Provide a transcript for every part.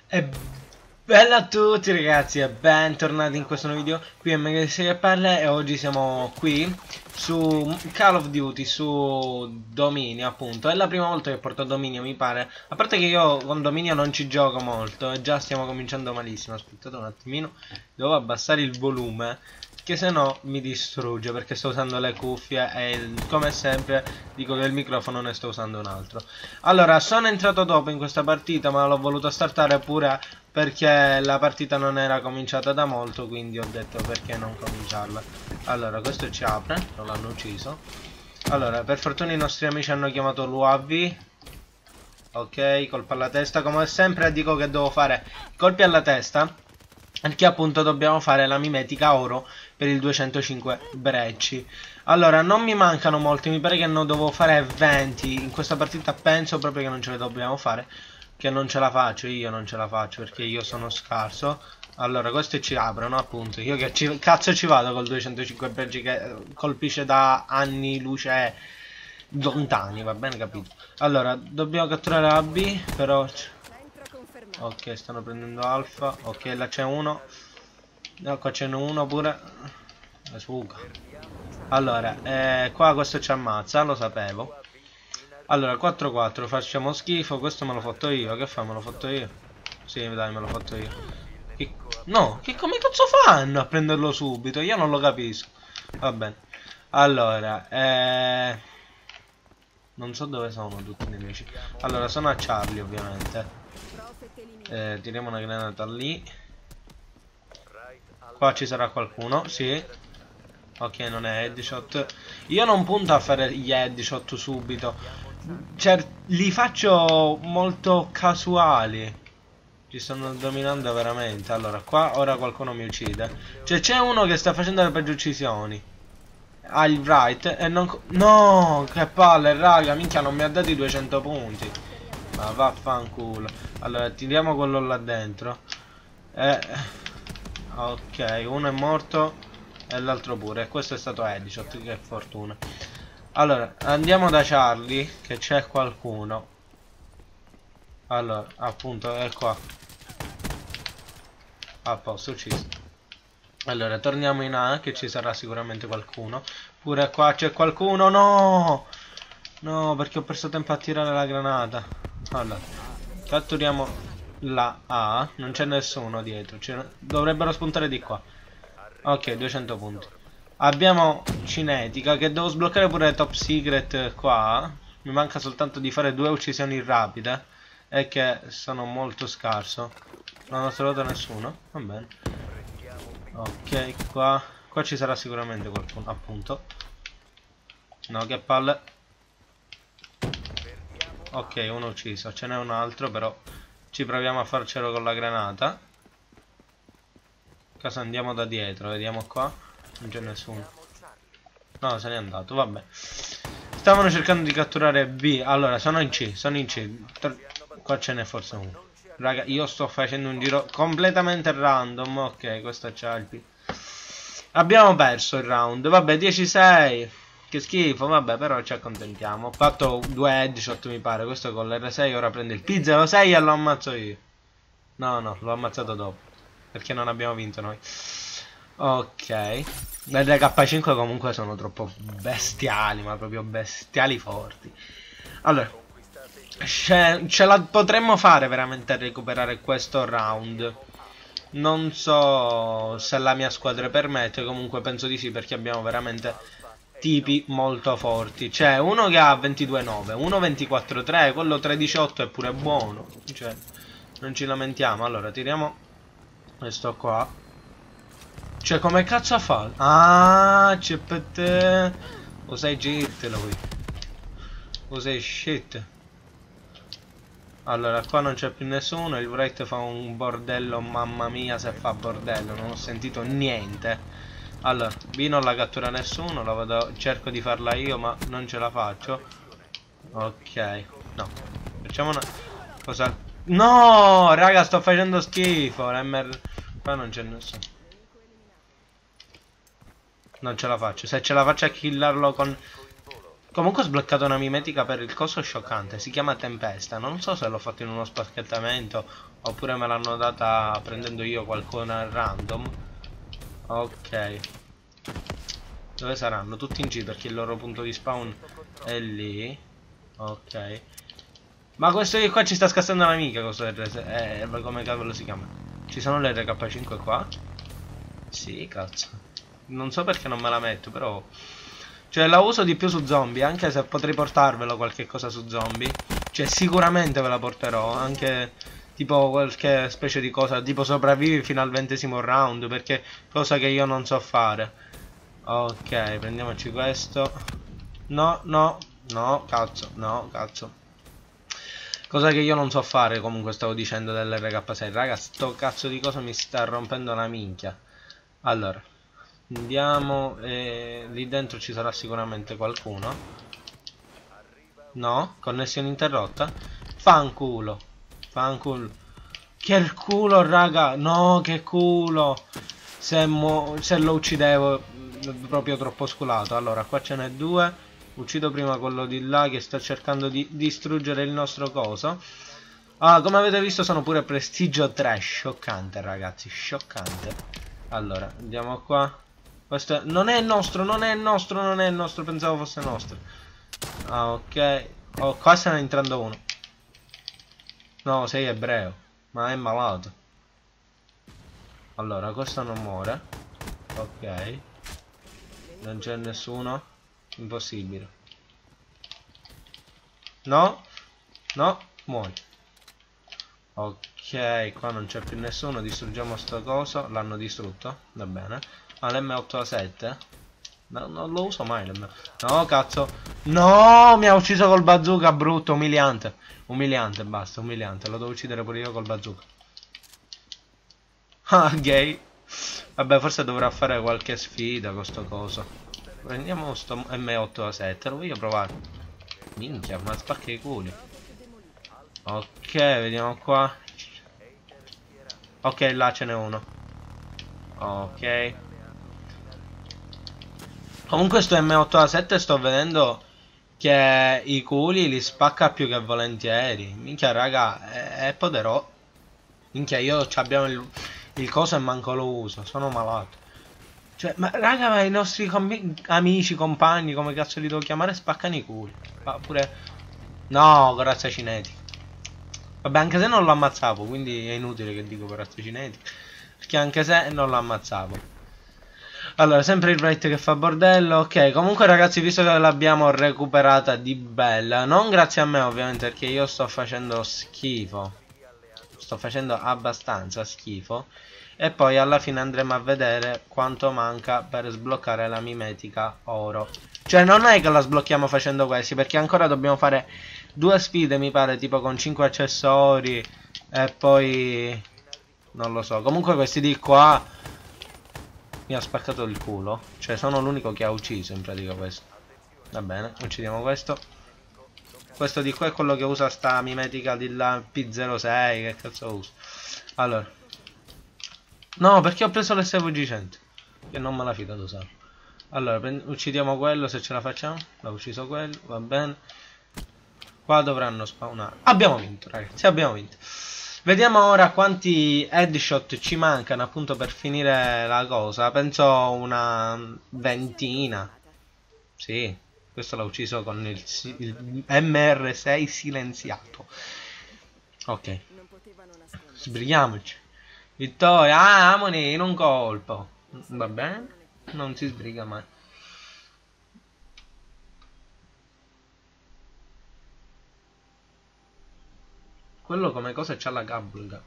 E bella a tutti ragazzi e bentornati in questo nuovo video. Qui è Mega6 e parla e oggi siamo qui su Call of Duty, su Dominio appunto. È la prima volta che porto Dominio mi pare. A parte che io con Dominio non ci gioco molto e già stiamo cominciando malissimo. Aspettate un attimino, devo abbassare il volume che se no mi distrugge perché sto usando le cuffie e come sempre dico che il microfono ne sto usando un altro. Allora, sono entrato dopo in questa partita ma l'ho voluto startare pure perché la partita non era cominciata da molto, quindi ho detto perché non cominciarla. Allora, questo ci apre, non l'hanno ucciso. Allora, per fortuna i nostri amici hanno chiamato l'UAV. Ok, colpo alla testa, come sempre dico che devo fare colpi alla testa perché appunto dobbiamo fare la mimetica oro per il 205 brecci. Allora, non mi mancano molti, mi pare che ne devo fare 20 in questa partita, penso proprio che non ce le dobbiamo fare, che non ce la faccio, io non ce la faccio perché io sono scarso. Allora, queste ci aprono appunto, io che cazzo ci vado col 205 brecci che colpisce da anni luce lontani, va bene capito. Allora, dobbiamo catturare la B, però... Ok, stanno prendendo alfa. Ok, là c'è uno. No, qua c'è uno pure. Sfuga. Allora, qua questo ci ammazza, lo sapevo. Allora, 4-4, facciamo schifo. Questo me l'ho fatto io. Che fa? Me l'ho fatto io? Sì, dai, me l'ho fatto io. No, che come cazzo fanno a prenderlo subito? Io non lo capisco. Va bene. Allora, non so dove sono tutti i nemici. Allora, sono a Charlie, ovviamente. Tiriamo una granata lì. Qua ci sarà qualcuno, sì. Ok, non è headshot. Io non punto a fare gli headshot subito. Cioè, li faccio molto casuali. Ci stanno dominando veramente. Allora, qua ora qualcuno mi uccide. Cioè, c'è uno che sta facendo le peggio uccisioni. Ha il right e non... No, che palle, raga. Minchia, non mi ha dato i 200 punti. Ma vaffanculo. Allora, tiriamo quello là dentro. Ok, uno è morto e l'altro pure. Questo è stato headshot, che fortuna. Allora, andiamo da Charlie, che c'è qualcuno. Allora, appunto, è qua. A posto, ucciso. Allora, torniamo in A, che ci sarà sicuramente qualcuno. Pure qua c'è qualcuno, no! No, perché ho perso tempo a tirare la granata. Allora, catturiamo la A. Non c'è nessuno dietro. Dovrebbero spuntare di qua. Ok, 200 punti. Abbiamo cinetica, che devo sbloccare pure top secret qua. Mi manca soltanto di fare 2 uccisioni rapide. E che sono molto scarso. Non ho trovato nessuno. Va bene. Ok, qua ci sarà sicuramente qualcuno, appunto. No, che palle. Ok, uno ucciso, ce n'è un altro, però ci proviamo a farcelo con la granata. Cosa andiamo da dietro, vediamo qua. Non c'è nessuno. No, se n'è andato, vabbè. Stavano cercando di catturare B. Allora, sono in C, sono in C. Qua ce n'è forse uno. Raga, io sto facendo un giro completamente random. Ok, questo c'ha il P. Abbiamo perso il round. Vabbè, 10-6. Che schifo, vabbè, però ci accontentiamo. Ho fatto 2 headshot mi pare. Questo con l'R6 ora prende il P06 e lo ammazzo io. No, no, l'ho ammazzato dopo. Perché non abbiamo vinto noi. Ok. Le K5 comunque sono troppo bestiali, ma proprio bestiali forti. Allora, ce la potremmo fare veramente a recuperare questo round. Non so se la mia squadra permette, comunque penso di sì perché abbiamo veramente tipi molto forti. C'è uno che ha 22-9, uno 24-3, quello 3-18 è pure buono. Cioè, non ci lamentiamo. Allora, tiriamo questo qua. Cioè, come cazzo ha fatto? Ah, c'è per te. O sei shit, lui. O sei shit. Allora, qua non c'è più nessuno, il Wright fa un bordello, mamma mia se fa bordello, non ho sentito niente. Allora, B non la cattura nessuno, cerco di farla io ma non ce la faccio. Ok, no. Facciamo una... Cosa? No, raga, sto facendo schifo, qua non c'è nessuno. Non ce la faccio, se ce la faccio a killarlo con... Comunque ho sbloccato una mimetica per il coso scioccante, si chiama Tempesta, non so se l'ho fatto in uno spacchettamento oppure me l'hanno data prendendo io qualcuno a random. Ok. Dove saranno? Tutti in G perché il loro punto di spawn è lì. Ok. Ma questo di qua ci sta scassando un'amica, come cavolo si chiama? Ci sono le RK5 qua? Sì, cazzo. Non so perché non me la metto, però... Cioè, la uso di più su zombie, anche se potrei portarvelo qualche cosa su zombie. Cioè, sicuramente ve la porterò, anche tipo qualche specie di cosa, tipo sopravvivi fino al 20° round, perché cosa che io non so fare. Ok, prendiamoci questo. No, no, no, cazzo, no, cazzo. Cosa che io non so fare, comunque stavo dicendo dell'RK6. Raga, sto cazzo di cosa mi sta rompendo la minchia. Allora, andiamo, lì dentro ci sarà sicuramente qualcuno. No? Connessione interrotta? Fanculo. Fanculo. Che culo, raga. No, che culo. Se lo uccidevo proprio troppo sculato. Allora, qua ce n'è due. Uccido prima quello di là che sta cercando di distruggere il nostro coso. Ah, come avete visto sono pure prestigio 3. Scioccante, ragazzi, scioccante. Allora, andiamo qua. Questo non è il nostro, non è il nostro, non è il nostro. Pensavo fosse nostro. Ah, ok. Oh, qua se ne è entrando uno. No, sei ebreo. Ma è malato. Allora, questo non muore. Ok. Non c'è nessuno. Impossibile. No. No. Muori. Ok, qua non c'è più nessuno. Distruggiamo sto coso. L'hanno distrutto. Va bene. Ah, l'M8A7. No, non lo uso mai l'M. No, cazzo. No, mi ha ucciso col bazooka. Brutto, umiliante. Umiliante, basta, umiliante. Lo devo uccidere pure io col bazooka. Ah, gay. Vabbè, forse dovrà fare qualche sfida con sto coso. Prendiamo sto M8A7. Lo voglio provare. Minchia, ma spacca i culi. Ok, vediamo qua. Ok, là ce n'è uno. Ok. Comunque sto M8A7 sto vedendo che i culi li spacca più che volentieri. Minchia, raga, è poderoso. Minchia, io abbiamo il coso e manco lo uso. Sono malato. Cioè, ma raga, ma i nostri amici, compagni, come cazzo li devo chiamare, spaccano i culi. Ma pure... No, corazza cinetica. Vabbè, anche se non lo ammazzavo, quindi è inutile che dico corazza cinetica. Perché anche se non lo ammazzavo. Allora, sempre il Wright che fa bordello. Ok, comunque ragazzi, visto che l'abbiamo recuperata di bella, non grazie a me ovviamente, perché io sto facendo schifo. Sto facendo abbastanza schifo. E poi alla fine andremo a vedere quanto manca per sbloccare la mimetica oro. Cioè non è che la sblocchiamo facendo questi, perché ancora dobbiamo fare due sfide mi pare, tipo con 5 accessori. E poi... non lo so. Comunque questi di qua mi ha spaccato il culo. Cioè sono l'unico che ha ucciso in pratica questo. Va bene, uccidiamo questo. Questo di qua è quello che usa sta mimetica di là P06. Che cazzo usa? Allora. No, perché ho preso l'SVG100. Che non me la fido ad usare. Allora, uccidiamo quello se ce la facciamo. L'ho ucciso quello, va bene. Qua dovranno spawnare. Abbiamo vinto, ragazzi, abbiamo vinto. Vediamo ora quanti headshot ci mancano appunto per finire la cosa. Penso una ventina. Sì, questo l'ho ucciso con il MR6 silenziato. Ok. Sbrighiamoci. Vittoria, ah, Amoni in un colpo. Va bene? Non si sbriga mai. Quello come cosa c'ha la gabulga.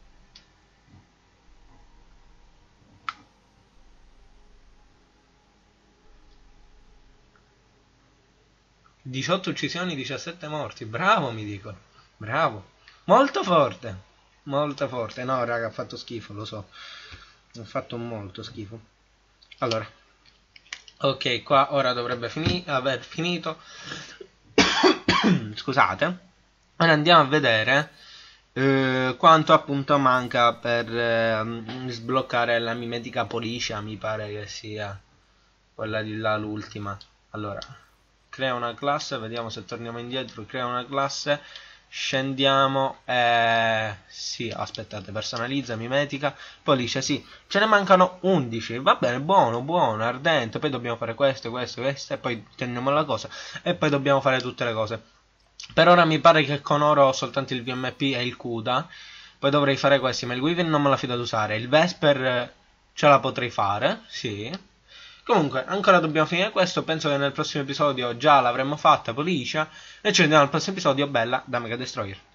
«18 uccisioni, 17 morti». Bravo, mi dicono. Bravo. Molto forte. Molto forte. No, raga, ha fatto schifo, lo so. Ha fatto molto schifo. Allora. Ok, qua ora dovrebbe aver finito. Scusate. Ora andiamo a vedere quanto appunto manca per sbloccare la mimetica Policia, mi pare che sia quella di là l'ultima. Allora, crea una classe, vediamo se torniamo indietro, crea una classe, scendiamo, sì, aspettate, personalizza, mimetica, poi dice sì, ce ne mancano 11, va bene, buono, buono, ardente, poi dobbiamo fare questo, e poi teniamo la cosa, e poi dobbiamo fare tutte le cose. Per ora mi pare che con oro ho soltanto il VMP e il CUDA, poi dovrei fare questi, ma il Wyvern non me la fido ad usare, il Vesper ce la potrei fare, sì. Comunque, ancora dobbiamo finire questo, penso che nel prossimo episodio già l'avremmo fatta, Policia, e ci vediamo al prossimo episodio, bella, da Mega Destroyer.